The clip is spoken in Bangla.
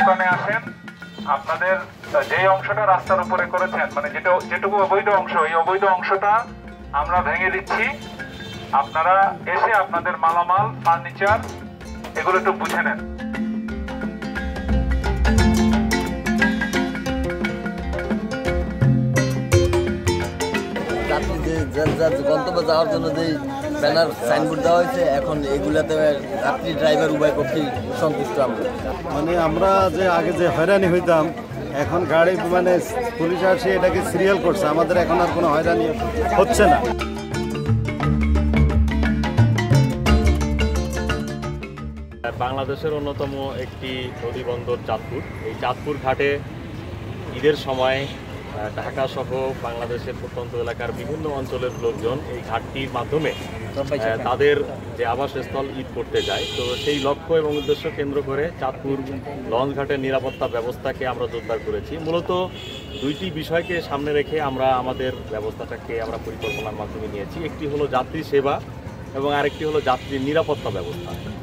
দোকানে আসেন, আপনাদের যে অংশটা রাস্তার উপরে করেছেন, মানে যেটুকু অবৈধ অংশ, এই অবৈধ অংশটা আমরা ভেঙে দিচ্ছি। আপনারা এসে আপনাদের মালামাল, ফার্নিচার এগুলো একটু বুঝে নেন। গন্তব্যে যাওয়ার জন্য যে ব্যানার সাইনবোর্ড দেওয়া হয়েছে, এখন এগুলাতে যাত্রী ড্রাইভার উভয় পক্ষেই সন্তুষ্ট। মানে আমরা যে আগে যে হয়রানি হইতাম, এখন গাড়ি মানে পুলিশ আসে এটাকে সিরিয়াল করছে, আমাদের এখন আর কোনো হয়রানি হচ্ছে না। বাংলাদেশের অন্যতম একটি নদীবন্দর চাঁদপুর। এই চাঁদপুর ঘাটে ঈদের সময় ঢাকা সহ বাংলাদেশের প্রত্যন্ত এলাকার বিভিন্ন অঞ্চলের লোকজন এই ঘাটটির মাধ্যমে তাদের যে আবাসস্থল ঈদ করতে যায়। তো সেই লক্ষ্য এবং উদ্দেশ্য কেন্দ্র করে চাঁদপুর লঞ্চ ঘাটের নিরাপত্তা ব্যবস্থাকে আমরা জোরদার করেছি। মূলত দুইটি বিষয়কে সামনে রেখে আমরা আমাদের ব্যবস্থাটাকে আমরা পরিকল্পনার মাধ্যমে নিয়েছি। একটি হলো যাত্রী সেবা এবং আরেকটি হলো যাত্রীর নিরাপত্তা ব্যবস্থা।